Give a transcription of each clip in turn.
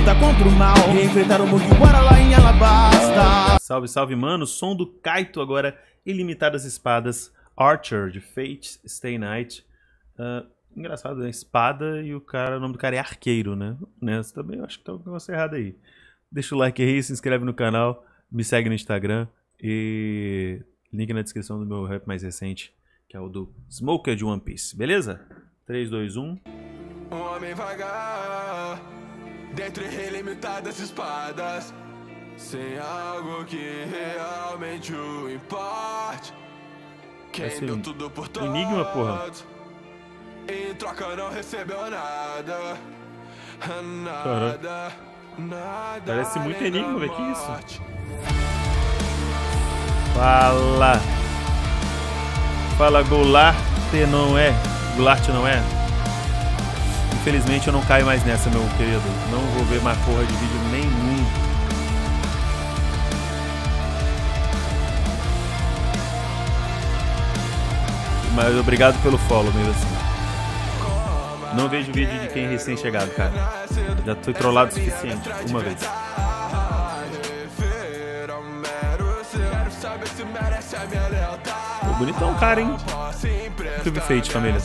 luta contra o mal, enfrentar o Mugiwara lá em Alabasta. Salve, salve, mano. Som do Kaito agora, Ilimitadas Espadas, Archer, de Fate, Stay Night. Engraçado, né? Espada e o nome do cara é Arqueiro, né? Nessa também eu acho que tá um negócio errado aí. Deixa o like aí, se inscreve no canal, me segue no Instagram e link na descrição do meu rap mais recente, que é o do Smoker de One Piece, beleza? 3, 2, 1. Um homem vagar dentre ilimitadas espadas, sem algo que realmente o importe. Quem deu tudo por todos, Enigma, porra. em troca não recebeu nada. Nada, nada. Parece muito Enigma, velho. Que isso? Fala. Fala, Goulart não é. Goulart não é. Infelizmente eu não caio mais nessa, meu querido. Não vou ver mais porra de vídeo nenhum. Mas obrigado pelo follow, mesmo assim. Não vejo vídeo de quem é recém-chegado, cara. Já fui trollado o suficiente, uma vez. Pô, bonitão, cara, hein? Tube Fate, família.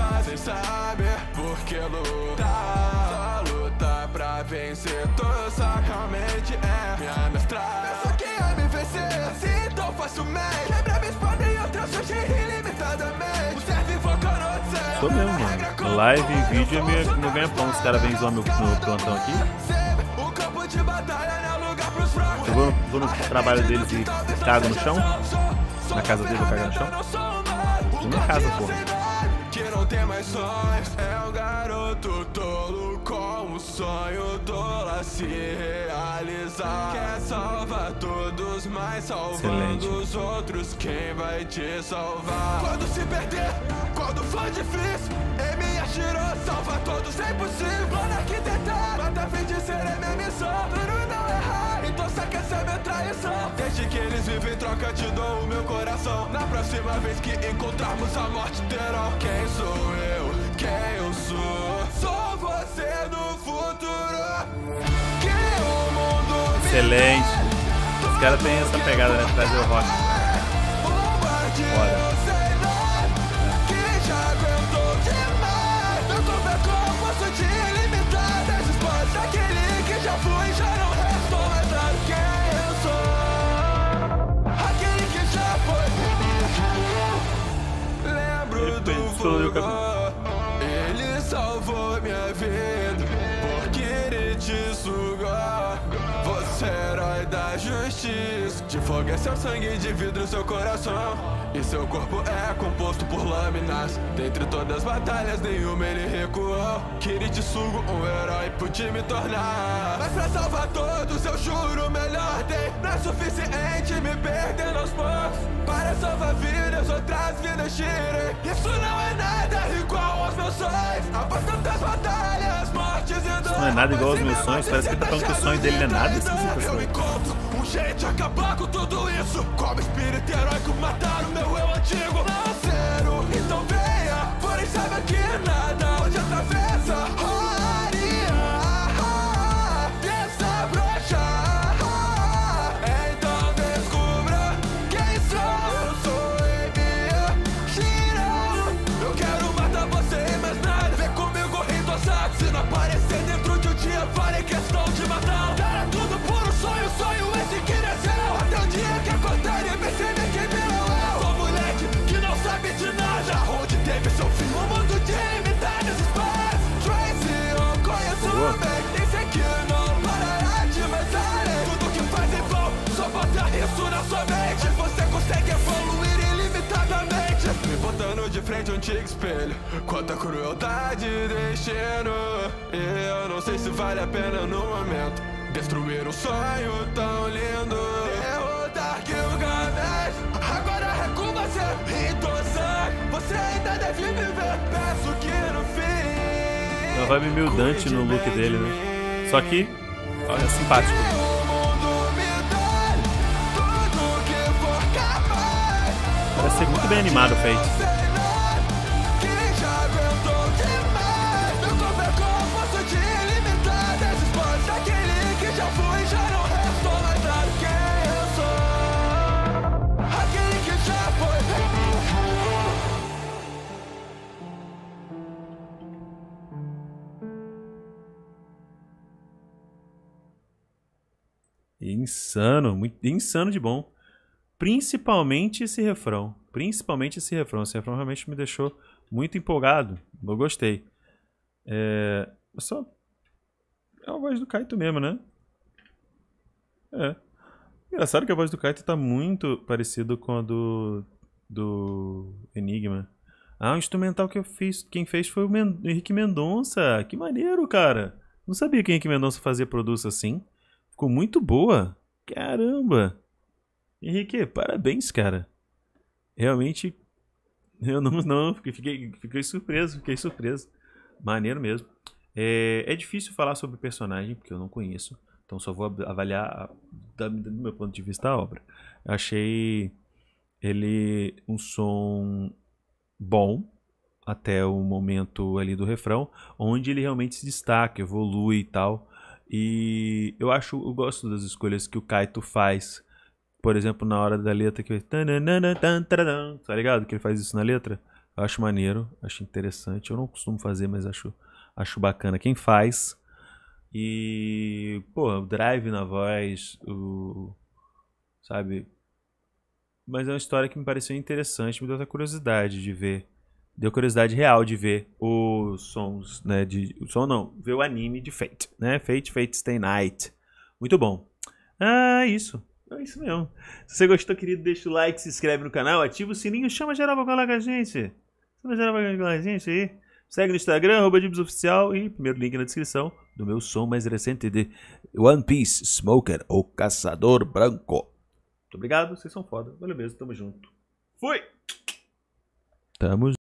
Vencer, tu sabe realmente é minha mestrada. Penso que é me vencer assim tão facilmente. Quebra minha espada e outra surge ilimitadamente. O serve invocando o céu. Sou mesmo, mano. Live e vídeo é meu ganha-pão. Os caras vêm zoar meu plantão aqui. O campo de batalha não é lugar pros fracos. Eu vou no trabalho deles e cago no chão. Na casa dele eu cago no chão. Tô na casa, porra. Que não tem mais sonhos, é um garoto tolo com um sonho tolo a se realizar. Quer salvar todos, mas salvando os outros, quem vai te salvar? Quando se perder, quando for difícil, Emi atirou, salva todos, é impossível. Plano arquitetado, até fim de ser é minha missão. Plano não errar, então saca essa minha traição. Desde que eles vivem em troca, te dou o meu coração. Na próxima vez que encontrarmos a morte terão. Quem sou eu? Quem eu sou? Sou você no futuro. Que o mundo Excelente. Os caras têm essa pegada, né? Trazer o rock. Bora. Que já aguentou demais. Eu tô vendo como posso te limitar. Desses pontos, aquele que já fui, já não restou mais nada. Quem eu sou? Aquele que já foi. Lembro do vulgo. Ele salvou minha vida por querer te sugar. Você é herói da justiça. De fogo é seu sangue, de vidro seu coração. E seu corpo é composto por lâminas. Dentre todas as batalhas, nenhuma ele recuou. Kiritsugu, um herói pude me tornar. Mas pra salvar todos, eu juro, melhor tem. Não é suficiente me perdendo aos poucos. Para salvar vidas, outras vidas tirem. Isso não é nada igual aos meus sonhos. Após tantas batalhas, mortes e dores. Isso não é nada igual aos meus sonhos. Parece que ele tá falando que o sonho dele não é nada. Eu encontro um jeito de acabar com tudo isso. Como espírito heróico matar o meu eu antigo. Não zero, então venha. Porém saiba que nada hoje atravessa. Então descubra quem sou. Eu sou Emi Shirao. Eu quero matar você, mas nada. Vem comigo endosado. Se não aparecer dentro de um dia, farei questão de matar. Era tudo por um sonho, sonho esse que nasceu. Até o dia que acordar e perceber que virou eu. Sou moleque que não sabe de nada. Onde teve seu fim, um mundo de ilimitadas espadas. Tracy, eu conheço bem. Disse que não parará de mais além. Tudo que faz em vão, só bota isso na sua mente. Você consegue evoluir ilimitadamente. Me botando de frente a um antigo espelho. Quanta crueldade e destino. E eu não sei se vale a pena no momento destruir um sonho tão lindo. Derrotar Gilgamesh, agora é com você. Endossar, você ainda deve viver. Peço que no fim. Uma vibe meio Dante no look dele, né? Só que, olha, simpático. Parece ser muito bem animado o Fate. Eu tô vendo como posso te limitar desses pontos aqui. Insano, muito insano de bom. Principalmente esse refrão. Esse refrão realmente me deixou muito empolgado. Eu gostei. Só... É a voz do Kaito mesmo, né? É. Engraçado que a voz do Kaito tá muito parecido com a do Enigma. Ah, o instrumental que eu fiz, quem fez foi o Henrique Mendonça. Que maneiro, cara. Não sabia que o Henrique Mendonça fazia produtos assim. Ficou muito boa. Caramba. Henrique, parabéns, cara. Realmente, eu não fiquei surpreso. Maneiro mesmo. É difícil falar sobre o personagem, porque eu não conheço. Então só vou avaliar do meu ponto de vista a obra. Eu achei ele um som bom até o momento ali do refrão, onde ele realmente se destaca, evolui e tal. E eu gosto das escolhas que o Kaito faz. Por exemplo, na hora da letra que tá ligado? Que ele faz isso na letra. Eu acho maneiro, acho interessante. Eu não costumo fazer, mas acho bacana quem faz. E, pô, o drive na voz, sabe? Mas é uma história que me pareceu interessante, me deu essa curiosidade de ver. Deu curiosidade real de ver os sons, né? O som não, ver o anime de Fate, né? Fate Stay Night. Muito bom. Ah, isso. É isso mesmo. Se você gostou, querido, deixa o like, se inscreve no canal, ativa o sininho, chama geral pra colar com a gente. Chama geral pra colar com a gente aí. Segue no Instagram, @DibsOficial e primeiro link na descrição do meu som mais recente de One Piece Smoker, o Caçador Branco. Muito obrigado, vocês são foda. Valeu mesmo, tamo junto. Fui! Tamo junto.